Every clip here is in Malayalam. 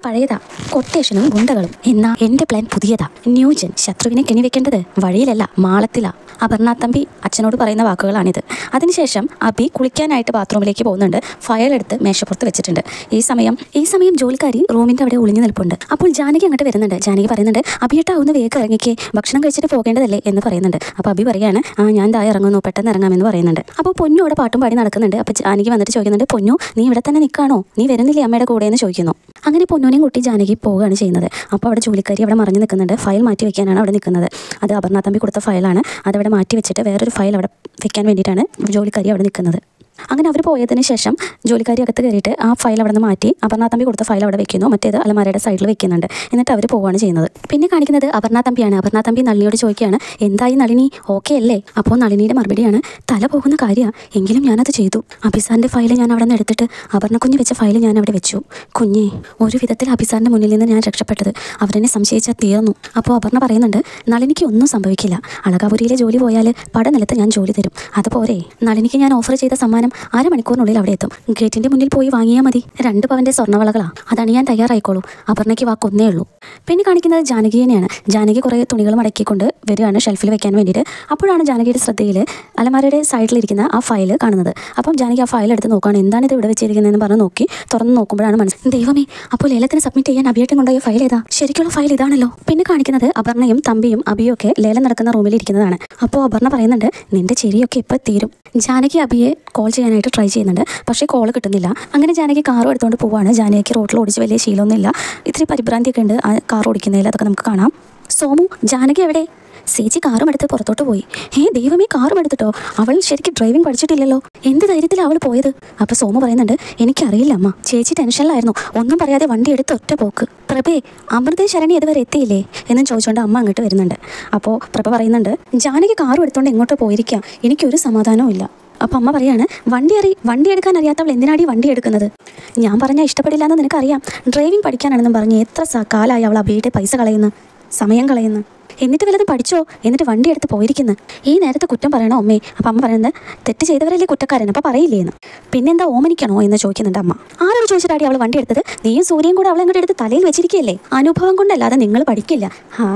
പഴയതാ, കൊട്ടേഷനും ഗുണ്ടകളും. എന്നാ എന്റെ പ്ലാൻ പുതിയതാ. ന്യൂജൻ. ശത്രുവിനെ കെണിവെക്കേണ്ടത് വഴിയിലല്ല, മാളത്തിലാ. അപർണ തമ്പി അച്ഛനോട് പറയുന്ന വാക്കുകളാണിത്. അതിനുശേഷം അബി കുളിക്കാനായിട്ട് ബാത്റൂമിലേക്ക് പോകുന്നുണ്ട്. ഫയൽ എടുത്ത് മേശപ്പുറത്ത് വെച്ചിട്ടുണ്ട്. ഈ സമയം ജോലിക്കാരി റൂമിന്റെ അവിടെ ഒളിഞ്ഞു നിൽപ്പുണ്ട്. അപ്പോൾ ജാനകി അങ്ങോട്ട് വരുന്നുണ്ട്. ജാനകി പറയുന്നുണ്ട്, അബിയേട്ടാ ഒന്ന് വേഗം ഇറങ്ങിക്കേ, ഭക്ഷണം കഴിച്ചിട്ട് പോകേണ്ടതല്ലേ എന്ന് പറയുന്നുണ്ട്. അപ്പോൾ അബി പറയാണ്, ഞാൻ ദാ ഇറങ്ങുന്നു, പെട്ടെന്ന് ഇറങ്ങാമെന്ന് പറയുന്നുണ്ട്. അപ്പോൾ പൊന്നു അവിടെ പാട്ടും പാടി നടക്കുന്നുണ്ട്. അപ്പോൾ ജാനകി വന്നിട്ട് ചോദിക്കുന്നുണ്ട്, പൊന്നു നീ ഇവിടെ തന്നെ നിൽക്കാണോ, നീ വരുന്നില്ലേ അമ്മയുടെ കൂടെ എന്ന് ചോദിക്കുന്നു. അങ്ങനെ പൊന്നുവിനെയും കുട്ടി ജാനകി പോവുകയാണ് ചെയ്യുന്നത്. അപ്പോൾ അവിടെ ജോലിക്കാരി അവിടെ മറിഞ്ഞു നിൽക്കുന്നുണ്ട്. ഫയൽ മാറ്റി വെക്കാനാണ് അവിടെ നിൽക്കുന്നത്. അത് അപർണ തമ്പി കൊടുത്ത ഫയലാണ്. അതവിടെ മാറ്റി വെച്ചിട്ട് വേറൊരു ഫയൽ അവിടെ വെക്കാൻ വേണ്ടിയിട്ടാണ് ജോലിക്കാരി അവിടെ നിൽക്കുന്നത്. അങ്ങനെ അവർ പോയതിന് ശേഷം ജോലിക്കാരി അകത്ത് കയറിയിട്ട് ആ ഫയൽ അവിടെ നിന്ന് മാറ്റി അപർണ തമ്പി കൊടുത്ത ഫയൽ അവിടെ വെക്കുന്നു, മറ്റേത് അലമാരയുടെ സൈഡിൽ വെക്കുന്നുണ്ട്. എന്നിട്ട് അവർ പോവുകയാണ് ചെയ്യുന്നത്. പിന്നെ കാണിക്കുന്നത് അപർണ തമ്പിയാണ്. അപർണ തമ്പി നളിനിയോട് ചോദിക്കുകയാണ്, എന്തായി നളിനി, ഓക്കെ അല്ലേ? അപ്പോൾ നളിനിയുടെ മറുപടിയാണ്, തല പോകുന്ന കാര്യമാണ്, എങ്കിലും ഞാനത് ചെയ്തു. അഭിസാറിൻ്റെ ഫയൽ ഞാൻ അവിടെ നിന്ന് എടുത്തിട്ട് അപർണ കുഞ്ഞ് വെച്ച ഫയൽ ഞാൻ അവിടെ വെച്ചു. കുഞ്ഞേ, ഒരു വിധത്തിൽ അഭിസാറിൻ്റെ മുന്നിൽ നിന്ന് ഞാൻ രക്ഷപ്പെട്ടത്. അവരെന്നെ സംശയിച്ചാൽ തീർന്നു. അപ്പോൾ അപർണ പറയുന്നുണ്ട്, നളിനിക്ക് ഒന്നും സംഭവിക്കില്ല. അളകാപുരിയിലെ ജോലി പോയാൽ പടനിലത്ത് ഞാൻ ജോലി തരും. അതുപോലെ നളിനിക്ക് ഞാൻ ഓഫർ ചെയ്ത സമ്മാനം അരമണിക്കൂറിനുള്ളിൽ അവിടെ എത്തും. ഗേറ്റിന്റെ മുന്നിൽ പോയി വാങ്ങിയാൽ മതി. 2 പവന്റെ സ്വർണ്ണവളകളാ. അതാണ് ഞാൻ തയ്യാറായിക്കോളൂ. അപർണയ്ക്ക് വാക്കൊന്നേ ഉള്ളൂ. പിന്നെ കാണിക്കുന്നത് ജാനകിയെയാണ്. ജാനകി കുറേ തുണികൾ മടക്കിക്കൊണ്ട് വരികയാണ് ഷെൽഫിൽ വെക്കാൻ വേണ്ടിയിട്ട്. അപ്പോഴാണ് ജാനകിയുടെ ശ്രദ്ധയിൽ അലമാരയുടെ സൈഡിലിരിക്കുന്ന ആ ഫയൽ കാണുന്നത്. അപ്പം ജാനകി ആ ഫയൽ എടുത്ത് നോക്കുകയാണ്. എന്താണ് ഇത് ഇവിടെ വെച്ചിരിക്കുന്നതെന്ന് പറഞ്ഞ് നോക്കി തുറന്ന് നോക്കുമ്പോഴാണ് മനസ്സിലായത്, ദൈവമേ, അപ്പോൾ ലേലത്തിന് സബ്മിറ്റ് ചെയ്യാൻ അബിയേട്ടൻ കൊണ്ടുപോയ ഫയൽ ഏതാ? ശരിക്കുള്ള ഫയൽ ഇതാണല്ലോ. പിന്നെ കാണിക്കുന്നത് അപർണയും തമ്പിയും അബിയും ഒക്കെ ലേലം നടക്കുന്ന റൂമിൽ ഇരിക്കുന്നതാണ്. അപ്പോൾ അപർണ പറയുന്നുണ്ട്, നിന്റെ ചിരിയൊക്കെ ഇപ്പോൾ തീരും. ജാനകി അബിയെ കോൾ ചെയ്യാനായിട്ട് ട്രൈ ചെയ്യുന്നുണ്ട്, പക്ഷേ കോൾ കിട്ടുന്നില്ല. അങ്ങനെ ജാനകി കാറും എടുത്തുകൊണ്ട് പോവാണ്. ജാനകിക്ക് റോട്ടിൽ ഓടിച്ച് വലിയ ശീലമൊന്നുമില്ല, ഇത്തിരി പരിഭ്രാന്തിയൊക്കെ ഉണ്ട് ആ കാർ ഓടിക്കുന്നതിൽ. അതൊക്കെ നമുക്ക് കാണാം. സോമു, ജാനകി എവിടെ? ചേച്ചി കാറും എടുത്ത് പുറത്തോട്ട് പോയി. ദൈവമേ, കാറും എടുത്തിട്ടോ? അവൾ ശരിക്കും ഡ്രൈവിംഗ് പഠിച്ചിട്ടില്ലല്ലോ, എന്ത് ധൈര്യത്തിലാണ് അവൾ പോയത്? അപ്പോൾ സോമു പറയുന്നുണ്ട്, എനിക്കറിയില്ല അമ്മ, ചേച്ചി ടെൻഷനിലായിരുന്നു, ഒന്നും പറയാതെ വണ്ടി എടുത്ത് ഒറ്റ പോക്ക്. പ്രഭേ, അമൃതേ ശരണി ഇതുവരെ എത്തിയില്ലേ എന്നും ചോദിച്ചുകൊണ്ട് അമ്മ അങ്ങോട്ട് വരുന്നുണ്ട്. അപ്പോൾ പ്രഭ പറയുന്നുണ്ട്, ജാനകി കാറും എടുത്തുകൊണ്ട് എങ്ങോട്ട് പോയിരിക്കാം, എനിക്കൊരു സമാധാനവും ഇല്ല. അപ്പോൾ അമ്മ പറയാണ്, വണ്ടി എടുക്കാൻ അറിയാത്തവൾ എന്തിനാടി വണ്ടി എടുക്കുന്നത്? ഞാൻ പറഞ്ഞാൽ ഇഷ്ടപ്പെടില്ല എന്ന് നിനക്കറിയാം. ഡ്രൈവിംഗ് പഠിക്കാനാണെന്നും പറഞ്ഞ് എത്ര കാലമായി അവൾ അബിയുടെ പൈസ കളയുന്നു, സമയം കളയുന്നു. എന്നിട്ട് വല്ലതും പഠിച്ചോ? എന്നിട്ട് വണ്ടി എടുത്ത് പോയിരിക്കുന്നു. ഈ നേരത്തെ കുറ്റം പറയണോ അമ്മേ? അപ്പം അമ്മ പറയുന്നത്, തെറ്റ് ചെയ്തവരല്ലേ കുറ്റക്കാരൻ, അപ്പോൾ പറയില്ലേ എന്ന്. പിന്നെന്താ ഓമനിക്കണോ എന്ന് ചോദിക്കുന്നുണ്ട് അമ്മ. ആരോട് ചോദിച്ചിട്ടാടി അവൾ വണ്ടി എടുത്തത്? നീയും സൂര്യയും കൂടെ അവളെ അങ്ങോട്ട് എടുത്ത് തലയിൽ വെച്ചിരിക്കുകയല്ലേ. അനുഭവം കൊണ്ടല്ലാതെ നിങ്ങൾ പഠിക്കില്ല.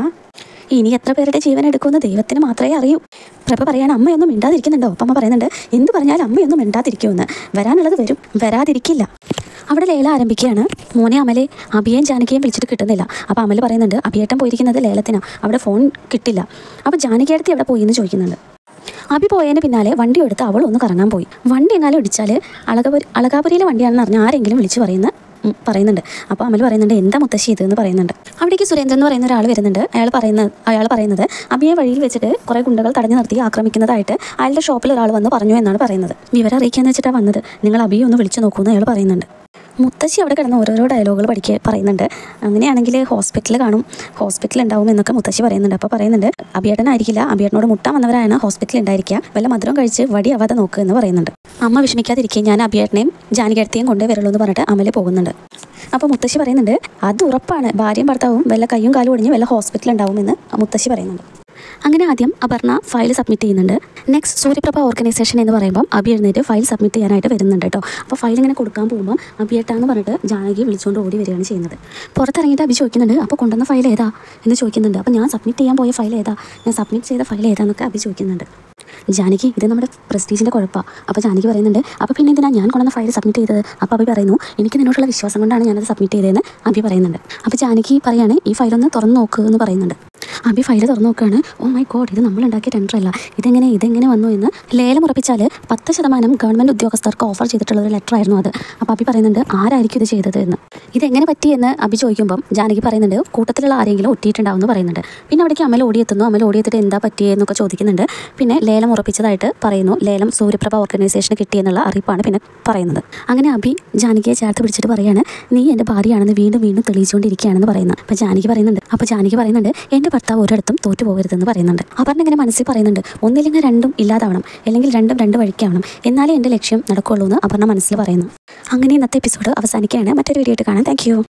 ഇനി എത്ര പേരുടെ ജീവൻ എടുക്കുമെന്ന് ദൈവത്തിന് മാത്രമേ അറിയൂ. പ്രഭ പറയാണ്, അമ്മയൊന്നും മിണ്ടാതിരിക്കുന്നുണ്ടോ? അപ്പം അമ്മ പറയുന്നുണ്ട്, എന്ത് പറഞ്ഞാലും അമ്മയൊന്നും മിണ്ടാതിരിക്കുമെന്ന്. വരാനുള്ളത് വരും, വരാതിരിക്കില്ല. അവിടെ ലേലം ആരംഭിക്കുകയാണ്. മോനെ അമലെ, അബിയേയും ജാനകിയെയും വിളിച്ചിട്ട് കിട്ടുന്നില്ല. അപ്പോൾ അമൽ പറയുന്നുണ്ട്, അബിയേട്ടൻ പോയിരിക്കുന്നത് ലേലത്തിനാണ്, അവിടെ ഫോൺ കിട്ടില്ല. അപ്പോൾ ജാനകിയടുത്ത് എവിടെ പോയി എന്ന് ചോദിക്കുന്നുണ്ട്. അബി പോയതിന് പിന്നാലെ വണ്ടി എടുത്ത് അവൾ ഒന്ന് കറങ്ങാൻ പോയി. വണ്ടി എങ്ങാലും ഇടിച്ചാൽ അളകാപുരിയിലെ വണ്ടിയാണെന്ന് പറഞ്ഞാൽ ആരെങ്കിലും വിളിച്ച് പറയുന്നുണ്ട്. അപ്പോൾ അമൽ പറയുന്നുണ്ട്, എന്താ മുത്തശ്ശി ഇത് എന്ന് പറയുന്നുണ്ട്. അവിടേക്ക് സുരേന്ദ്രൻ എന്ന് പറയുന്ന ഒരാൾ വരുന്നുണ്ട്. അയാൾ പറയുന്നത് അബിയെ വഴിയിൽ വെച്ചിട്ട് കുറേ ഗുണ്ടകൾ തടഞ്ഞു നിർത്തി ആക്രമിക്കുന്നതായിട്ട് അയാളുടെ ഷോപ്പിൽ ഒരാൾ വന്ന് പറഞ്ഞു എന്നാണ് പറയുന്നത്. വിവരം അറിയിക്കാന്ന് വെച്ചിട്ടാണ് വന്നത്, നിങ്ങൾ അബിയെ ഒന്ന് വിളിച്ചു നോക്കുമെന്ന് അയാൾ പറയുന്നുണ്ട്. മുത്തശ്ശി അവിടെ കിടന്ന് ഓരോരോ ഡയലോഗുകൾ പറയുന്നുണ്ട്. അങ്ങനെയാണെങ്കിൽ ഹോസ്പിറ്റലിൽ കാണും, ഹോസ്പിറ്റലിൽ ഉണ്ടാവും എന്നൊക്കെ മുത്തശ്ശി പറയുന്നുണ്ട്. അപ്പോൾ പറയുന്നുണ്ട്, അബിയേട്ടനായിരിക്കില്ല, അബിയേട്ടനോട് മുട്ടാൻ വന്നവരാണ് ഹോസ്പിറ്റലിൽ ഉണ്ടായിരിക്കുക, വല്ല മധുരം കഴിച്ച് വടി ആവാതെ നോക്കുക എന്ന് പറയുന്നുണ്ട്. അമ്മ വിഷമിക്കാതിരിക്കുക, ഞാൻ അബിയേട്ടനെയും ജാനകിയടുത്തേയും കൊണ്ടേ വരുള്ളൂ എന്ന് പറഞ്ഞിട്ട് അമല് പോകുന്നുണ്ട്. അപ്പോൾ മുത്തശ്ശി പറയുന്നുണ്ട്, അത് ഉറപ്പാണ്, ഭാര്യയും ഭർത്താവും വല്ല കയ്യും കാലും ഒടിഞ്ഞ് വല്ല ഹോസ്പിറ്റലിൽ ഉണ്ടാവുമെന്ന് മുത്തശ്ശി പറയുന്നുണ്ട്. അങ്ങനെ ആദ്യം അപർണ ഫയൽ സബ്മിറ്റ് ചെയ്യുന്നുണ്ട്. നെക്സ്റ്റ് സൂര്യപ്രഭ ഓർഗനൈസേഷൻ എന്ന് പറയുമ്പോൾ അബി എഴുന്നേറ്റ് ഫയൽ സബ്മിറ്റ് ചെയ്യാനായിട്ട് വരുന്നുണ്ട് കേട്ടോ. അപ്പോൾ ഫയൽ ഇങ്ങനെ കൊടുക്കാൻ പോകുമ്പോൾ അബിയേട്ടാന്ന് പറഞ്ഞിട്ട് ജാനകി വിളിച്ചുകൊണ്ട് ഓടി വരികയാണ് ചെയ്യുന്നത്. പുറത്തിറങ്ങിയിട്ട് അബി ചോദിക്കുന്നുണ്ട്, അപ്പോൾ കൊണ്ടുവന്ന ഫയൽ ഏതാ എന്ന് ചോദിക്കുന്നുണ്ട്. അപ്പോൾ ഞാൻ സബ്മിറ്റ് ചെയ്യാൻ പോയ ഫയൽ ഏതാ, ഞാൻ സബ്മിറ്റ് ചെയ്ത ഫയൽ ഏതാന്നൊക്കെ അബി ചോദിക്കുന്നുണ്ട്. ജാനകി, ഇത് നമ്മുടെ പ്രസ്റ്റീജിൻ്റെ കുഴപ്പമാണ്. അപ്പോൾ ജാനകി പറയുന്നുണ്ട്, അപ്പോൾ പിന്നെ എന്തിനാണ് ഞാൻ കൊണ്ടുവന്ന ഫയൽ സബ്മിറ്റ് ചെയ്തത്? അപ്പോൾ അബി പറയുന്നു, എനിക്ക് നിന്നോടുള്ള വിശ്വാസം കൊണ്ടാണ് ഞാനത് സബ്മിറ്റ് ചെയ്തതെന്ന് അബി പറയുന്നുണ്ട്. അപ്പോൾ ജാനകി പറയാണ്, ഈ ഫയലൊന്ന് തുറന്ന് നോക്കുക എന്ന് പറയുന്നുണ്ട്. അബി ഫയൽ തുറന്നു നോക്കുകയാണ്. ഓ മൈ ഗോഡ്, ഇത് നമ്മളുണ്ടാക്കിയ ടെൻഡറല്ല, ഇതെങ്ങനെ വന്നു എന്ന്. ലേലം ഉറപ്പിച്ചാൽ 10% ഗവൺമെൻറ് ഉദ്യോഗസ്ഥർക്ക് ഓഫർ ചെയ്തിട്ടുള്ള ഒരു ലെറ്റർ ആയിരുന്നു അത്. അപ്പോൾ അബി പറയുന്നുണ്ട്, ആരായിരിക്കും ഇത് ചെയ്തത് എന്ന്. ഇതെങ്ങനെ പറ്റിയെന്ന് അബി ചോദിക്കുമ്പം ജാനകി പറയുന്നുണ്ട്, കൂട്ടത്തിലുള്ള ആരെങ്കിലും ഒറ്റിയിട്ടുണ്ടാവും എന്ന് പറയുന്നുണ്ട്. പിന്നെ അവിടേക്ക് അമൽ ഓടിയെത്തുന്നു. അമൽ ഓടിയെത്തിയിട്ട് എന്താ പറ്റിയെന്നൊക്കെ ചോദിക്കുന്നുണ്ട്. പിന്നെ ലേലം ഉറപ്പിച്ചതായിട്ട് പറയുന്നു, ലേലം സൂര്യപ്രഭ ഓർഗനൈസേഷന് കിട്ടിയെന്നുള്ള അറിയിപ്പാണ് പിന്നെ പറയുന്നത്. അങ്ങനെ അബി ജാനകിയെ ചേർത്ത് പിടിച്ചിട്ട് പറയാണ്, നീ എൻ്റെ ഭാര്യയാണെന്ന് വീണ്ടും തെളിയിച്ചുകൊണ്ടിരിക്കുകയാണെന്ന് പറയുന്നത്. അപ്പോൾ ജാനകി പറയുന്നുണ്ട്, എൻ്റെ ഭർത്താവ് ഒരിടത്തും തോറ്റു പോകരുതെന്ന് പറയുന്നുണ്ട്. അപർണ ഇങ്ങനെ മനസ്സിൽ പറയുന്നുണ്ട്, ഒന്നില്ലെങ്കിൽ രണ്ടും ഇല്ലാതാവണം, അല്ലെങ്കിൽ രണ്ടും രണ്ട് വഴിക്കാവണം, എന്നാലേ എൻ്റെ ലക്ഷ്യം നടക്കുകയുള്ളൂ എന്ന് അപർണ മനസ്സിൽ പറയുന്നു. അങ്ങനെ ഇന്നത്തെ എപ്പിസോഡ് അവസാനിക്കുകയാണ്. മറ്റൊരു വീഡിയോ ആയിട്ട് കാണാം. Thank U.